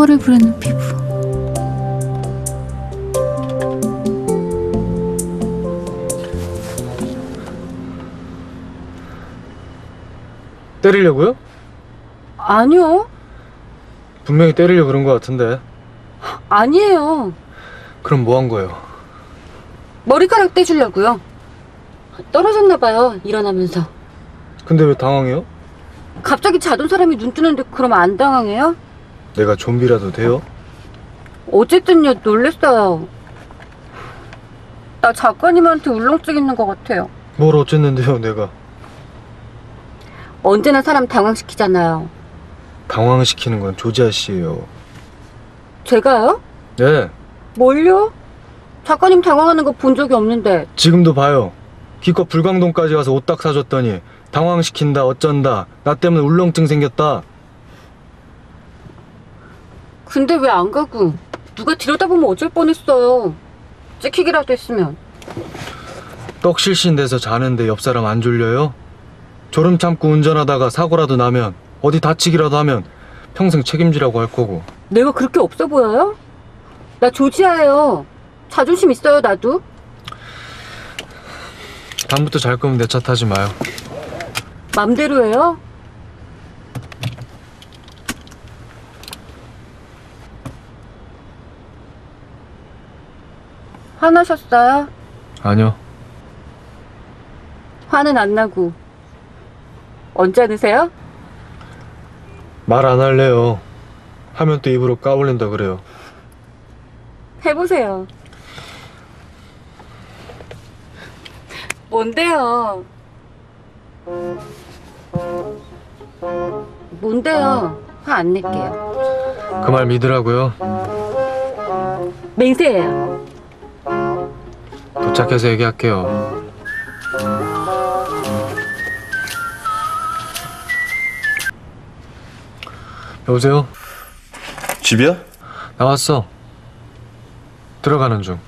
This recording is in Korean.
샤워를 부르는 피부. 때리려고요? 아니요. 분명히 때리려고 그런 것 같은데. 아니에요. 그럼 뭐 한 거예요? 머리카락 떼주려고요. 떨어졌나 봐요, 일어나면서. 근데 왜 당황해요? 갑자기 자던 사람이 눈 뜨는데 그럼 안 당황해요? 내가 좀비라도 돼요? 어쨌든요, 놀랬어요. 나 작가님한테 울렁증 있는 것 같아요. 뭘 어쨌는데요, 내가. 언제나 사람 당황시키잖아요. 당황시키는 건 조지 아씨예요. 제가요? 네, 뭘요? 작가님 당황하는 거 본 적이 없는데. 지금도 봐요. 기껏 불광동까지 가서 옷 딱 사줬더니 당황시킨다, 어쩐다, 나 때문에 울렁증 생겼다. 근데 왜 안 가고? 누가 들여다보면 어쩔 뻔했어요. 찍히기라도 했으면. 떡실신 돼서 자는데 옆 사람 안 졸려요? 졸음 참고 운전하다가 사고라도 나면, 어디 다치기라도 하면 평생 책임지라고 할 거고. 내가 그렇게 없어 보여요? 나 조지아예요. 자존심 있어요, 나도. 다음부터 잘 거면 내 차 타지 마요. 맘대로 해요? 화나셨어요? 아니요. 화는 안 나고. 언짢으세요? 말 안 할래요. 하면 또 입으로 까불린다 그래요. 해보세요. 뭔데요? 뭔데요? 화 안 낼게요. 그 말 믿으라고요. 맹세해요. 도착해서 얘기할게요. 여보세요? 집이야? 나왔어. 들어가는 중.